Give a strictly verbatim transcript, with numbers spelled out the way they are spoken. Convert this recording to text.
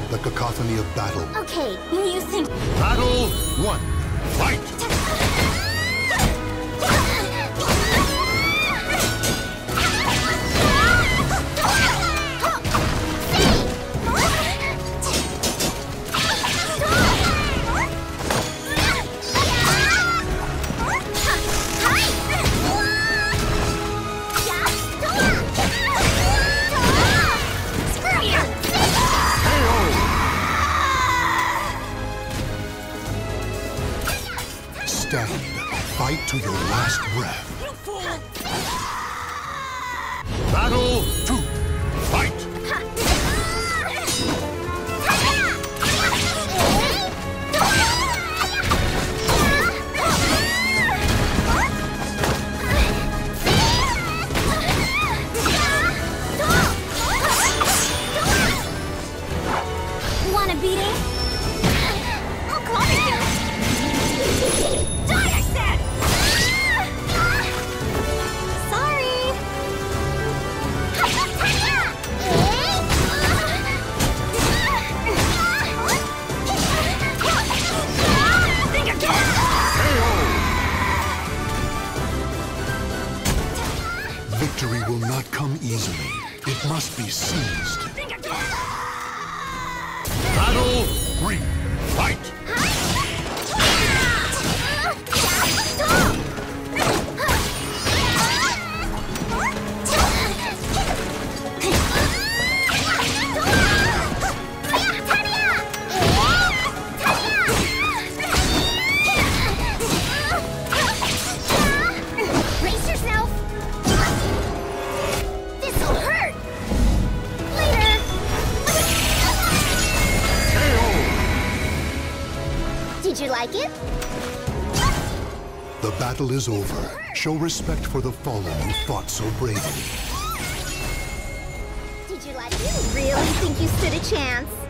The cacophony of battle. Okay, you think... Battle one. Fight! Stand. Fight to your last breath. Battle two. Fight! Wanna beat it? I'll call you. Die, I said! Sorry. Think again! Victory will not come easily. It must be seized. Think again! Battle three. Fight! Brace yourself! This'll hurt! Later! Did you like it? The battle is over. Show respect for the fallen who fought so bravely. Did you like it? You really think you stood a chance?